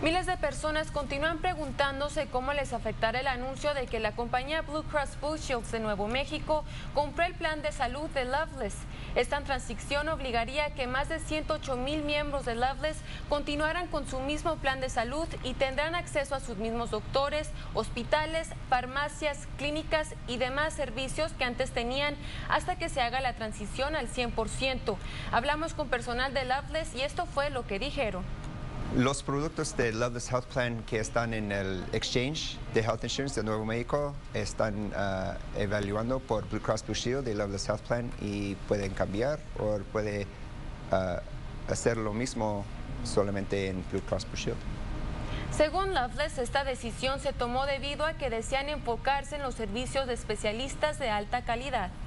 Miles de personas continúan preguntándose cómo les afectará el anuncio de que la compañía Blue Cross Blue Shield de Nuevo México compró el plan de salud de Loveless. Esta transición obligaría a que más de 108,000 miembros de Loveless continuaran con su mismo plan de salud y tendrán acceso a sus mismos doctores, hospitales, farmacias, clínicas y demás servicios que antes tenían hasta que se haga la transición al 100%. Hablamos con personal de Loveless y esto fue lo que dijeron. Los productos de Loveless Health Plan que están en el Exchange de Health Insurance de Nuevo México están evaluando por Blue Cross Blue Shield de Loveless Health Plan y pueden cambiar o puede hacer lo mismo solamente en Blue Cross Blue Shield. Según Loveless, esta decisión se tomó debido a que desean enfocarse en los servicios de especialistas de alta calidad.